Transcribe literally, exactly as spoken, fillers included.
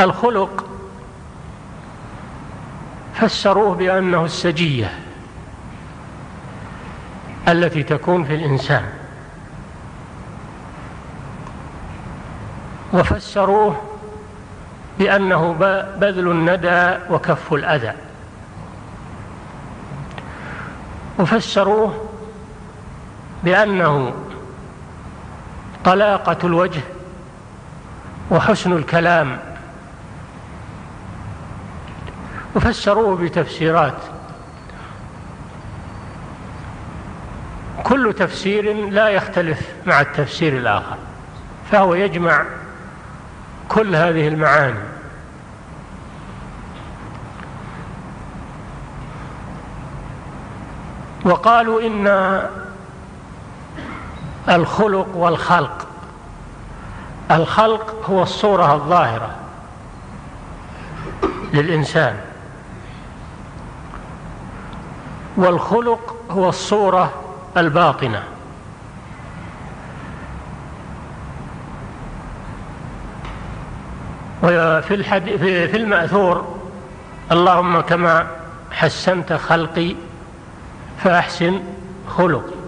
الخلق فسروه بأنه السجية التي تكون في الإنسان، وفسروه بأنه بذل الندى وكف الأذى، وفسروه بأنه طلاقة الوجه وحسن الكلام، وفسروه بتفسيرات كل تفسير لا يختلف مع التفسير الآخر، فهو يجمع كل هذه المعاني. وقالوا إن الخلق والخلق، الخلق هو الصورة الظاهرة للإنسان، والخلق هو الصورة الباطنة. وفي الحديث في المأثور: اللهم كما حسنت خلقي فأحسن خلقي.